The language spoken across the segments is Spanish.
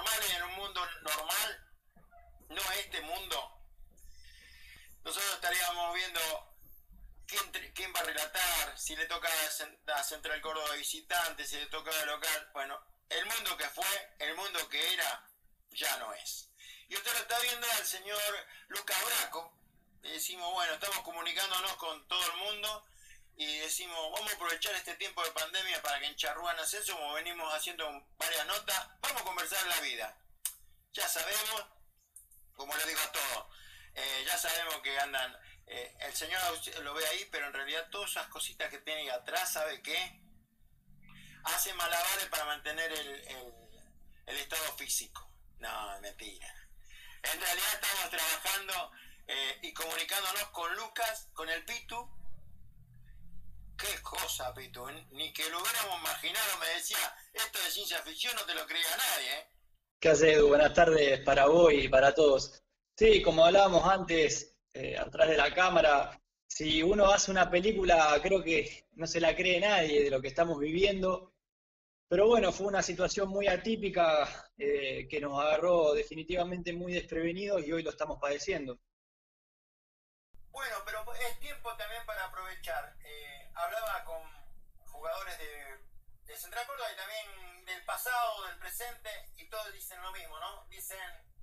normales en un mundo normal, no este mundo, nosotros estaríamos viendo quién va a relatar, si le toca a Central Córdoba visitante, si le toca a local. Bueno, el mundo que fue, el mundo que era, ya no es. Y usted lo está viendo al señor Luca Braco. Le decimos, bueno, estamos comunicándonos con todo el mundo y decimos, vamos a aprovechar este tiempo de pandemia para que en Charrúa en Ascenso, como venimos haciendo varias notas, vamos a conversar la vida. Ya sabemos, como le digo a todos, ya sabemos que andan, el señor lo ve ahí, pero en realidad todas esas cositas que tiene ahí atrás, ¿sabe qué? Hace malabares para mantener el estado físico. No, mentira. En realidad estamos trabajando y comunicándonos con Lucas, con el Pitu. Qué cosa, Pitu, ni que lo hubiéramos imaginado. Me decía, esto de ciencia ficción no te lo creía nadie, ¿eh? ¿Qué haces, Edu? Buenas tardes para vos y para todos. Sí, como hablábamos antes, atrás de la cámara, si uno hace una película, creo que no se la cree nadie de lo que estamos viviendo, pero bueno, fue una situación muy atípica que nos agarró definitivamente muy desprevenidos y hoy lo estamos padeciendo. Bueno, pero es tiempo también para aprovechar. Hablaba con jugadores de Central Córdoba y también del pasado, del presente, y todos dicen lo mismo, ¿no? Dicen,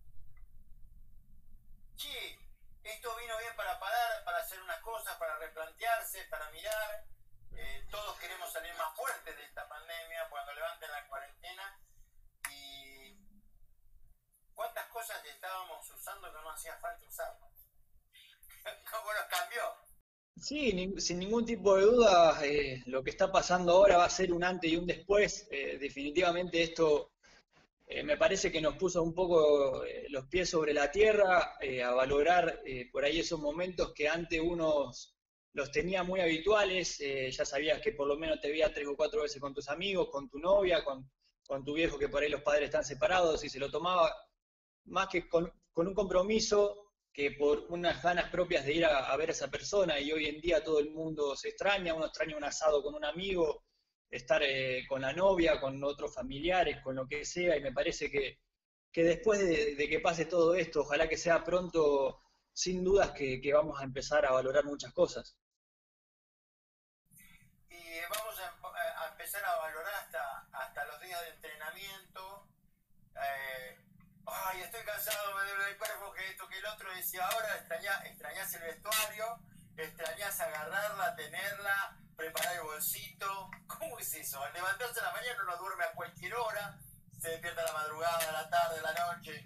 che, esto vino bien para parar, para hacer unas cosas, para replantearse, para mirar. Todos queremos salir más fuertes de esta pandemia cuando levanten la cuarentena. Y cuántas cosas estábamos usando que no hacía falta usar. ¿Cómo nos cambió? Sí, sin ningún tipo de duda, lo que está pasando ahora va a ser un antes y un después. Definitivamente esto me parece que nos puso un poco los pies sobre la tierra, a valorar por ahí esos momentos que antes unos los tenía muy habituales. Ya sabías que por lo menos te veías 3 o 4 veces con tus amigos, con tu novia, con tu viejo, que por ahí los padres están separados y se lo tomaba más que con un compromiso que por unas ganas propias de ir a ver a esa persona. Y hoy en día todo el mundo se extraña, uno extraña un asado con un amigo, estar con la novia, con otros familiares, con lo que sea. Y me parece que después de que pase todo esto, ojalá que sea pronto, sin dudas que vamos a empezar a valorar muchas cosas. Y vamos a empezar a valorar hasta los días de entrenamiento. Ay, estoy cansado, me duele el cuerpo, que esto, que el otro. Decía, ahora extrañás el vestuario, extrañás agarrarla, tenerla, preparar el bolsito. ¿Cómo es eso? Al levantarse a la mañana uno duerme a cualquier hora, se despierta a la madrugada, a la tarde, a la noche.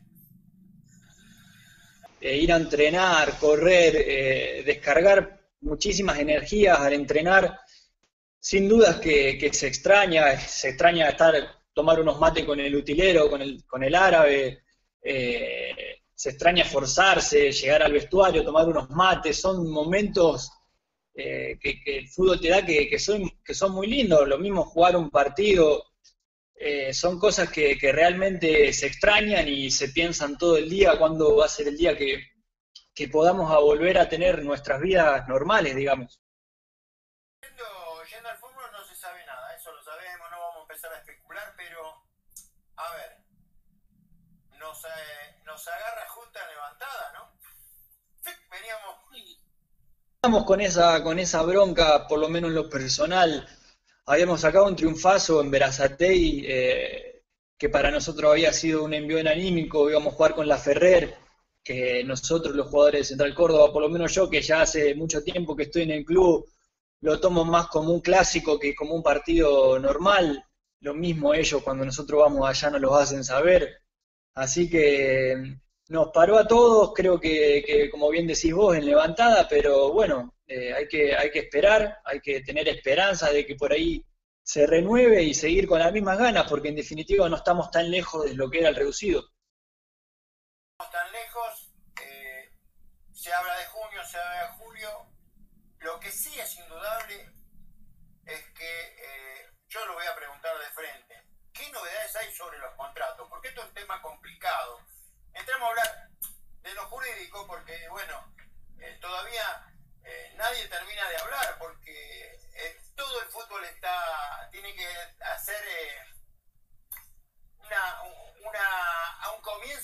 Ir a entrenar, correr, descargar muchísimas energías al entrenar. Sin dudas que se extraña estar, tomar unos mates con el utilero, con el árabe, se extraña esforzarse, llegar al vestuario, tomar unos mates. Son momentos que el fútbol te da que son muy lindos. Lo mismo jugar un partido, son cosas que realmente se extrañan y se piensan todo el día cuándo va a ser el día que podamos a volver a tener nuestras vidas normales, digamos. Yendo al fútbol no se sabe nada, eso lo sabemos, no vamos a empezar a especular, pero a ver, nos agarra junta levantada, ¿no? Sí, veníamos. Estamos con esa bronca, por lo menos en lo personal. Habíamos sacado un triunfazo en Berazategui, que para nosotros había sido un envío anímico. Íbamos a jugar con la Ferrer, que nosotros los jugadores de Central Córdoba, por lo menos yo, que ya hace mucho tiempo que estoy en el club, lo tomo más como un clásico que como un partido normal. Lo mismo ellos, cuando nosotros vamos allá, nos lo hacen saber. Así que nos paró a todos, creo que como bien decís vos, en levantada, pero bueno, hay que esperar, hay que tener esperanza de que por ahí se renueve y seguir con las mismas ganas, porque en definitiva no estamos tan lejos de lo que era el reducido. Tan lejos, se habla de junio, se habla de julio. Lo que sí es indudable es que yo lo voy a preguntar de frente. ¿Qué novedades hay sobre los contratos? Porque esto es un tema complicado. Entremos a hablar de lo jurídico porque, bueno, todavía nadie termina de hablar porque todo el fútbol tiene que hacer una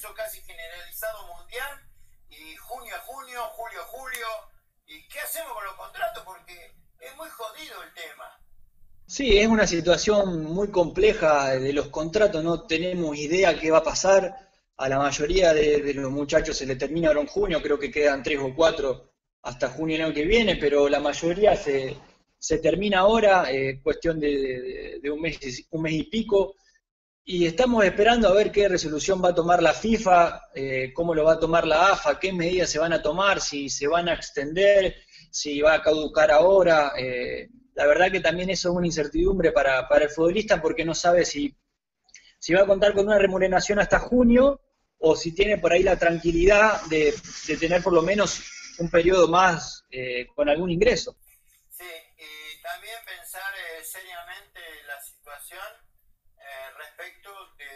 descenso casi generalizado mundial, y junio a junio, julio a julio, ¿y qué hacemos con los contratos? Porque es muy jodido el tema. Sí, es una situación muy compleja de los contratos, no tenemos idea qué va a pasar. A la mayoría de los muchachos se le termina ahora en junio, creo que quedan tres o cuatro hasta junio del año que viene, pero la mayoría se termina ahora, cuestión de un mes y pico, y estamos esperando a ver qué resolución va a tomar la FIFA, cómo lo va a tomar la AFA, qué medidas se van a tomar, si se van a extender, si va a caducar ahora. La verdad que también eso es una incertidumbre para el futbolista porque no sabe si va a contar con una remuneración hasta junio o si tiene por ahí la tranquilidad de tener por lo menos un periodo más con algún ingreso. Sí, y también pensar seriamente la situación respecto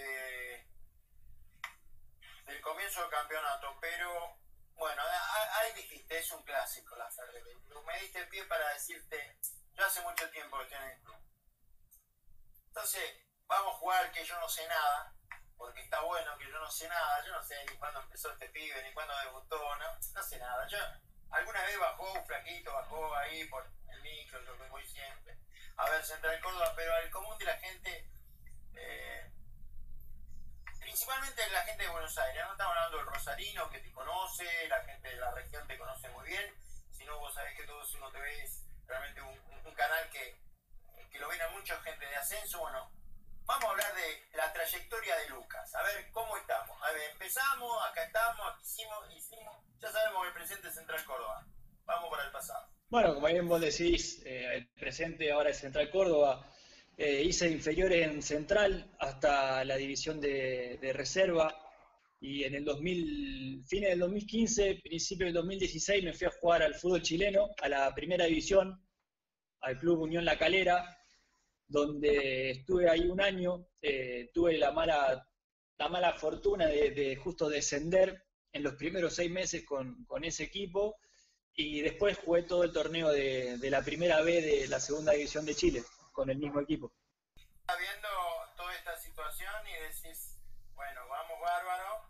del comienzo del campeonato, pero bueno, ahí dijiste, es un clásico la Ferrer. Me diste el pie para decirte, yo hace mucho tiempo que estoy en el club. Entonces, vamos a jugar que yo no sé nada, porque está bueno que yo no sé nada, yo no sé ni cuándo empezó este pibe, ni cuándo debutó, no sé nada. Yo alguna vez bajó un flaquito, bajó ahí por el micro, lo que voy siempre, a ver Central Córdoba, pero al común de la gente, eh, principalmente la gente de Buenos Aires, no estamos hablando del rosarino que te conoce, la gente de la región te conoce muy bien, sino vos sabés que todo Uno TV es realmente un canal que lo ven a mucha gente de ascenso. Bueno, vamos a hablar de la trayectoria de Lucas, a ver cómo estamos. A ver, empezamos, acá estamos, aquí hicimos, ya sabemos que el presente es Central Córdoba, vamos para el pasado. Bueno, como bien vos decís, el presente ahora es Central Córdoba. Hice inferiores en Central hasta la división de reserva y en el 2000, fines del 2015, principio del 2016 me fui a jugar al fútbol chileno, a la primera división, al Club Unión La Calera, donde estuve ahí un año, tuve la mala fortuna de justo descender en los primeros 6 meses con ese equipo y después jugué todo el torneo de la primera B de la segunda división de Chile con el mismo equipo. Está viendo toda esta situación y decís, bueno, vamos bárbaro,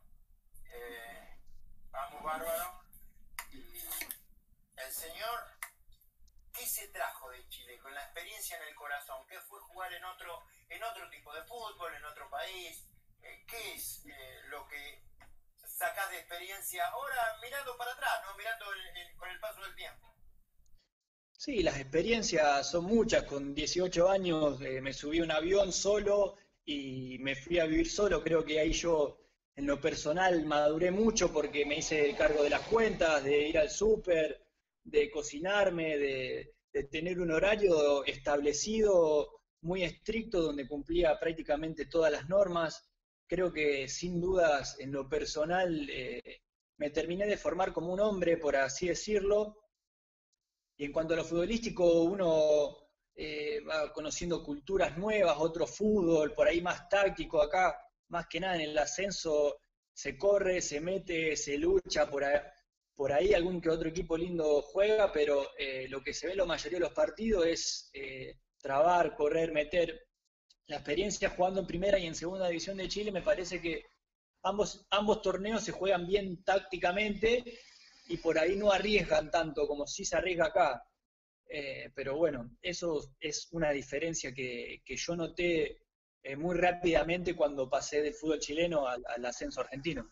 vamos bárbaro, y el señor, ¿qué se trajo de Chile con la experiencia en el corazón? ¿Qué fue jugar en otro tipo de fútbol, en otro país? ¿Qué es lo que sacás de experiencia ahora mirando para atrás, no mirando con el paso del tiempo? Sí, las experiencias son muchas. Con 18 años me subí a un avión solo y me fui a vivir solo. Creo que ahí yo, en lo personal, maduré mucho porque me hice cargo de las cuentas, de ir al súper, de cocinarme, de tener un horario establecido, muy estricto, donde cumplía prácticamente todas las normas. Creo que sin dudas, en lo personal, me terminé de formar como un hombre, por así decirlo, y en cuanto a lo futbolístico, uno va conociendo culturas nuevas, otro fútbol, por ahí más táctico, acá más que nada en el ascenso se corre, se mete, se lucha, por ahí algún que otro equipo lindo juega, pero lo que se ve en la mayoría de los partidos es trabar, correr, meter. La experiencia jugando en primera y en segunda división de Chile me parece que ambos torneos se juegan bien tácticamente y por ahí no arriesgan tanto como si se arriesga acá. Pero bueno, eso es una diferencia que yo noté muy rápidamente cuando pasé del fútbol chileno al ascenso argentino.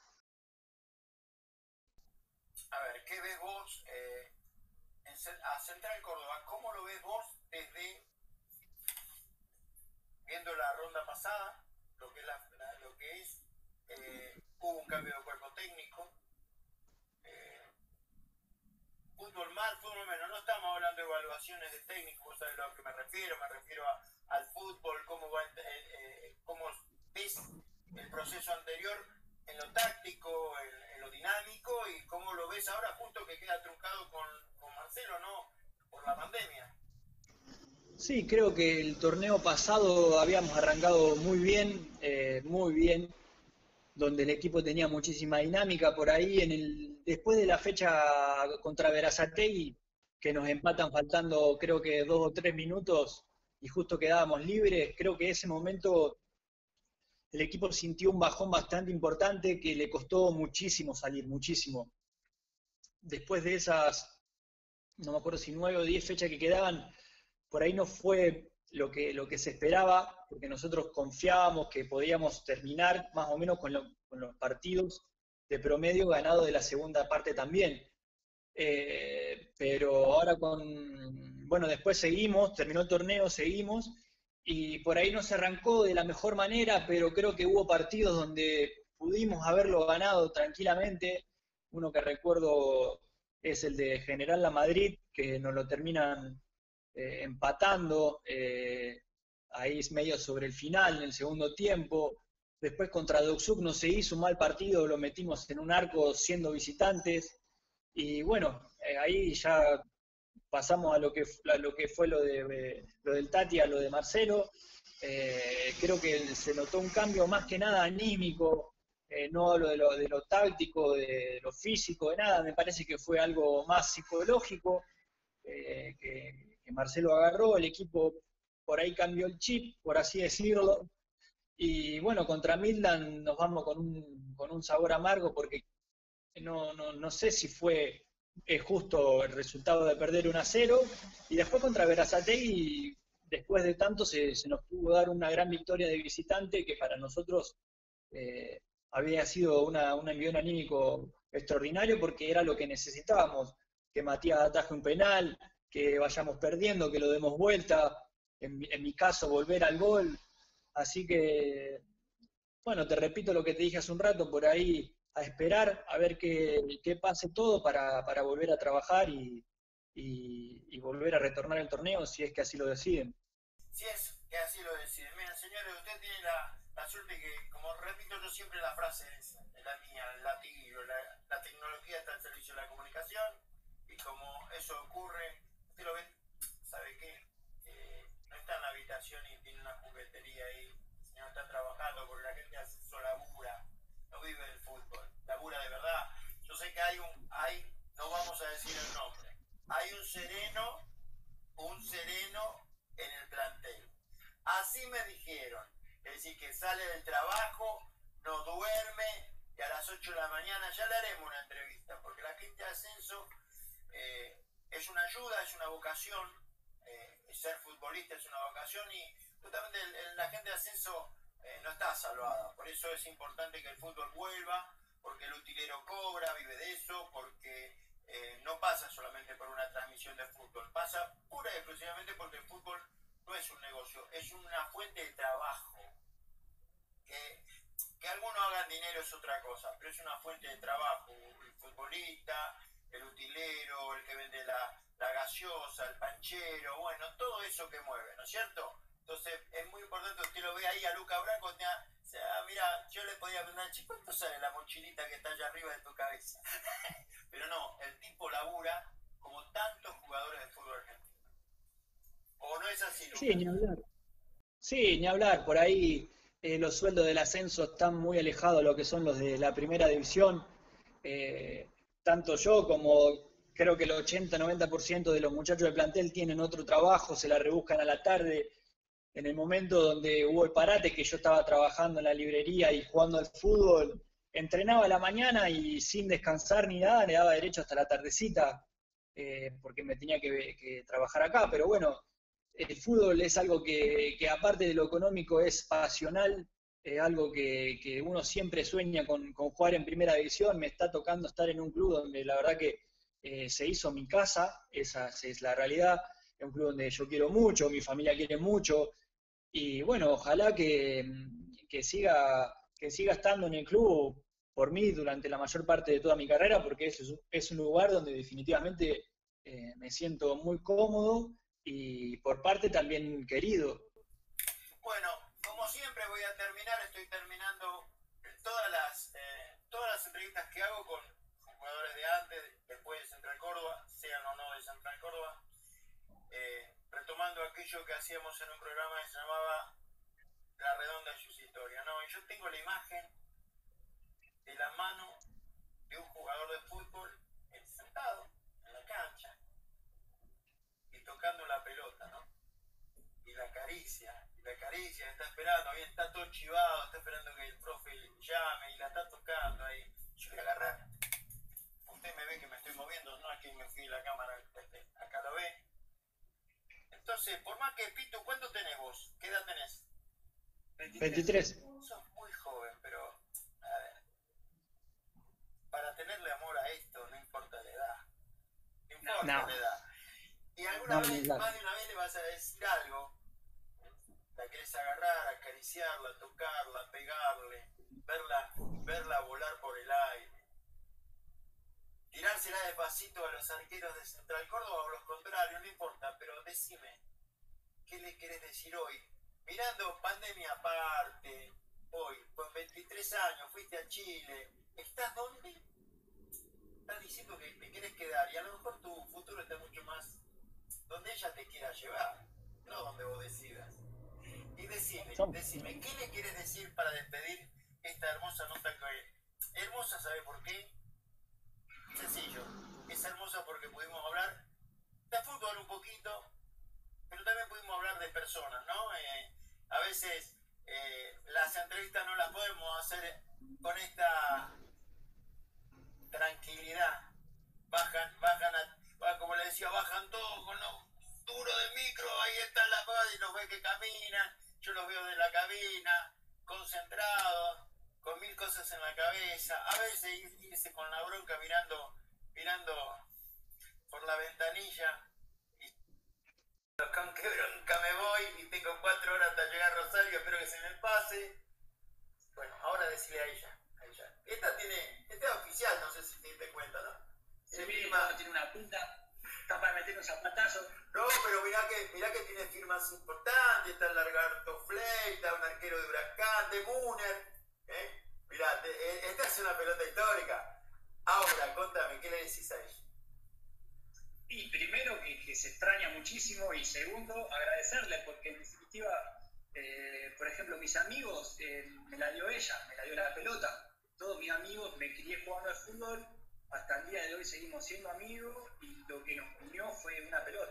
A ver, ¿qué ves vos a Central Córdoba? ¿Cómo lo ves vos desde viendo la ronda pasada? Lo que es, hubo un cambio de cuerpo técnico, fútbol mal, fútbol menos, no estamos hablando de evaluaciones de técnicos, vos sabés a lo que me refiero al fútbol, cómo ves el proceso anterior en lo táctico, en lo dinámico, y cómo lo ves ahora justo que queda truncado con Marcelo, ¿no? Por la pandemia. Sí, creo que el torneo pasado habíamos arrancado muy bien, donde el equipo tenía muchísima dinámica por ahí después de la fecha contra Berazategui, que nos empatan faltando creo que 2 o 3 minutos y justo quedábamos libres, creo que ese momento el equipo sintió un bajón bastante importante que le costó muchísimo salir, muchísimo. Después de esas, no me acuerdo si 9 o 10 fechas que quedaban, por ahí no fue lo que se esperaba, porque nosotros confiábamos que podíamos terminar más o menos con los partidos de promedio ganado de la segunda parte también. Pero ahora bueno, después seguimos, terminó el torneo, seguimos, y por ahí no se arrancó de la mejor manera, pero creo que hubo partidos donde pudimos haberlo ganado tranquilamente. Uno que recuerdo es el de General La Madrid, que nos lo terminan empatando, ahí es medio sobre el final, en el segundo tiempo. Después contra Doksuk no se hizo un mal partido, lo metimos en un arco siendo visitantes. Y bueno, ahí ya pasamos a lo que fue lo del Tati, a lo de Marcelo. Creo que se notó un cambio más que nada anímico, no hablo de lo táctico, de lo físico, de nada, me parece que fue algo más psicológico, que Marcelo agarró, el equipo por ahí cambió el chip, por así decirlo, y bueno, contra Midland nos vamos con un sabor amargo porque no sé si fue justo el resultado de perder 1-0, y después contra Berazategui, después de tanto, se nos pudo dar una gran victoria de visitante que para nosotros eh, había sido un envión anímico extraordinario porque era lo que necesitábamos, que Matías ataje un penal, que vayamos perdiendo, que lo demos vuelta, en mi caso volver al gol, así que bueno, te repito lo que te dije hace un rato, por ahí a esperar, a ver qué pase todo para volver a trabajar y volver a retornar al torneo si es que así lo deciden. Si es que así lo deciden. Miren, señores, usted tiene la suerte que, como repito yo siempre, la frase es la mía, el latillo, la tecnología está al servicio de la comunicación, y como eso ocurre, usted lo ve, ¿sabe qué? No está en la habitación y tiene una juguetería ahí, sino está trabajando, porque la gente hace eso, labura, no vive del fútbol, labura de verdad. Yo sé que no vamos a decir el nombre, hay un sereno en el plantel. Así me dijeron. Es decir, que sale del trabajo, no duerme, y a las 8 de la mañana ya le haremos una entrevista, porque la gente de ascenso es una ayuda, es una vocación. Ser futbolista es una vocación, y justamente la gente de ascenso no está salvada. Por eso es importante que el fútbol vuelva, porque el utilero cobra, vive de eso, porque no pasa solamente por una transmisión de fútbol, pasa pura y exclusivamente porque el fútbol no es un negocio, es una fuente de trabajo. Que algunos hagan dinero es otra cosa, pero es una fuente de trabajo. El futbolista, el utilero, el que vende la gaseosa, el panchero, bueno, todo eso que mueve, ¿no es cierto? Entonces es muy importante, usted lo ve ahí a Luca Branco, o sea, mira, yo le podía preguntar, ¿cuánto sale la mochilita que está allá arriba de tu cabeza? Pero no, el tipo labura como tantos jugadores de fútbol argentino. ¿O no es así, Sí, Lucas? ni hablar. Sí, ni hablar, por ahí los sueldos del ascenso están muy alejados de lo que son los de la primera división. Eh, Tanto yo como creo que el 80-90% de los muchachos del plantel tienen otro trabajo, se la rebuscan a la tarde. En el momento donde hubo el parate, que yo estaba trabajando en la librería y jugando al fútbol, entrenaba a la mañana y sin descansar ni nada, le daba derecho hasta la tardecita, porque me tenía que trabajar acá. Pero bueno, el fútbol es algo que aparte de lo económico es pasional, algo que uno siempre sueña con jugar en primera división. Me está tocando estar en un club donde la verdad que se hizo mi casa, esa es la realidad, es un club donde yo quiero mucho, mi familia quiere mucho, y bueno, ojalá que siga estando en el club por mí durante la mayor parte de toda mi carrera, porque es un lugar donde definitivamente me siento muy cómodo y por parte también querido. Bueno, como siempre voy a terminar, estoy terminando todas las entrevistas que hago con jugadores de antes, después de Central Córdoba, sean o no de Central Córdoba, retomando aquello que hacíamos en un programa que se llamaba La Redonda y sus historias, ¿no? Y yo tengo la imagen de la mano de un jugador de fútbol sentado en la cancha y tocando la pelota, ¿no? Y la caricia, y le acaricia, está esperando, bien, está todo chivado, está esperando que el profe llame y la está tocando ahí. Yo voy a agarrar. Usted me ve que me estoy moviendo, no es que me fui la cámara, acá lo ve. Entonces, por más que Pitu, ¿cuánto tenés vos? ¿Qué edad tenés? 23. Sos muy joven, pero a ver, para tenerle amor a esto no importa la edad. No importa la edad. Y alguna vez, más de una vez le vas a decir algo, la querés agarrar, acariciarla, tocarla, pegarle, verla volar por el aire. Tirársela despacito a los arqueros de Central Córdoba o los contrarios, no importa, pero decime, ¿qué le querés decir hoy? Mirando pandemia aparte, hoy, con 23 años, fuiste a Chile, ¿estás dónde? Estás diciendo que te querés quedar y a lo mejor tu futuro está mucho más donde ella te quiera llevar, no donde vos decidas. Y decime, ¿qué le quieres decir para despedir esta hermosa nota que hermosa, ¿sabe por qué? Sencillo, es hermosa porque pudimos hablar de fútbol un poquito, pero también pudimos hablar de personas, ¿no? A veces las entrevistas no las podemos hacer con esta tranquilidad. Como le decía, bajan todos con lo duro del micro, ahí están las cosas y los ve que caminan, yo los veo de la cabina, concentrados, con mil cosas en la cabeza, a veces irse con la bronca mirando por la ventanilla, y con qué bronca me voy y tengo 4 horas hasta llegar a Rosario, espero que se me pase. Bueno, ahora decirle a ella. Esta es oficial, no sé si te diste cuenta, ¿no? Tiene una punta, está para meter un zapatazo. No, pero mirá que tiene firmas importantes, está el Lagarto Fleita, un arquero de Huracán, de Muner, Mirá, esta es una pelota histórica. Ahora, contame, ¿qué le decís a ella? Y primero que se extraña muchísimo y segundo, agradecerle porque en definitiva, por ejemplo, mis amigos, me la dio ella, me la dio la pelota. Todos mis amigos, me crié jugando al fútbol, hasta el día de hoy seguimos siendo amigos y lo que nos unió fue una pelota.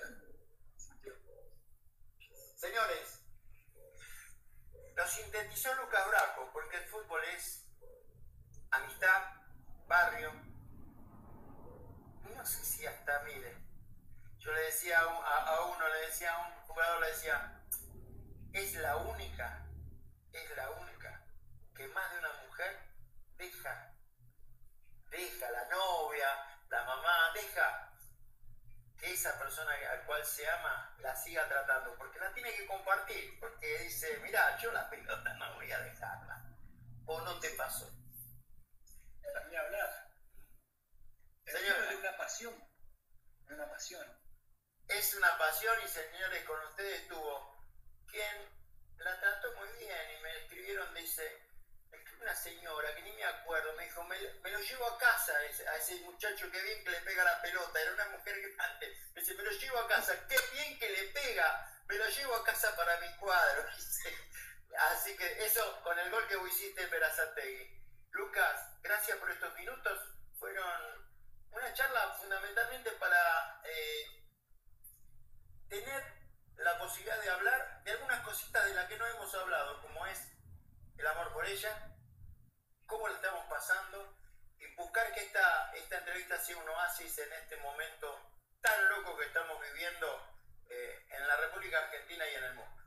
Señores, lo sintetizó Lucas Braco, porque el fútbol es amistad, barrio, no sé si hasta, mire, yo le decía a un jugador, le decía, es la única que más de una mujer deja la novia, la mamá, deja que esa persona al cual se ama la siga tratando, porque la tiene que compartir, porque dice, mirá, yo la pelota no voy a dejarla, o no te pasó. Ni hablar. Señor, es una pasión. Es una pasión y señores, con ustedes estuvo quien la trató muy bien y me escribieron, dice, una señora que ni me acuerdo, me dijo, me lo llevo a casa a ese muchacho, que bien que le pega la pelota, era una mujer grande, me dice, me lo llevo a casa, qué bien que le pega, me lo llevo a casa para mi cuadro, dice. Así que eso, con el gol que vos hiciste en Berazategui. Lucas, gracias por estos minutos, fueron una charla fundamentalmente para tener la posibilidad de hablar de algunas cositas de las que no hemos hablado, como es el amor por ella, cómo la estamos pasando, y buscar que esta entrevista sea un oasis en este momento tan loco que estamos viviendo en la República Argentina y en el mundo.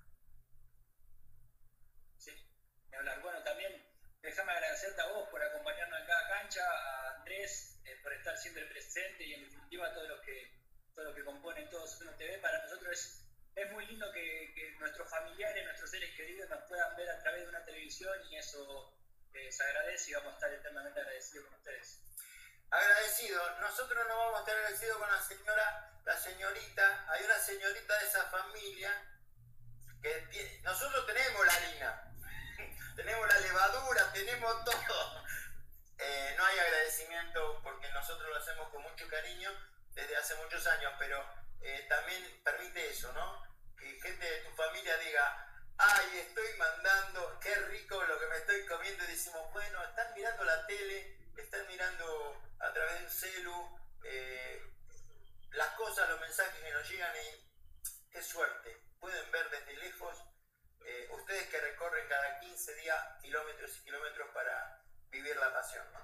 Sí, me hablar. Bueno, también déjame agradecerte a vos por acompañarnos en cada cancha, a Andrés por estar siempre presente y en definitiva a todos los que componen Todos Uno TV. Para nosotros es muy lindo que nuestros familiares, nuestros seres queridos nos puedan ver a través de una televisión y eso se agradece y vamos a estar eternamente agradecidos con ustedes. Agradecido. Nosotros no vamos a estar agradecidos con la señorita, hay una señorita de esa familia que nosotros tenemos la harina, tenemos la levadura, tenemos todo. No hay agradecimiento porque nosotros lo hacemos con mucho cariño desde hace muchos años, pero también permite eso, ¿no? Que gente de tu familia diga, ay, estoy mandando, qué rico lo que me estoy comiendo, y decimos, bueno, están mirando la tele, están mirando a través de un celu, las cosas, los mensajes que nos llegan, y qué suerte, pueden ver desde lejos la pasión, ¿no?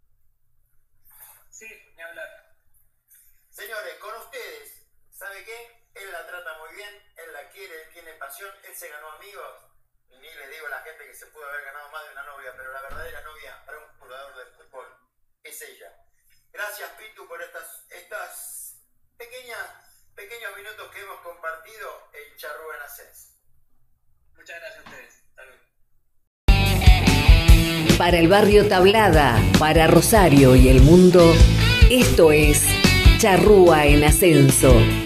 Sí, ni hablar. Señores, con ustedes, ¿sabe qué? Él la trata muy bien, él la quiere, él tiene pasión, él se ganó amigos. Y ni le digo a la gente que se pudo haber ganado más de una novia, pero la verdadera novia para un jugador de fútbol es ella. Gracias, Pitu, por estas pequeños minutos que hemos compartido en Charrúa en Ascenso. Muchas gracias a ustedes. Salud. Para el barrio Tablada, para Rosario y el mundo, esto es Charrúa en Ascenso.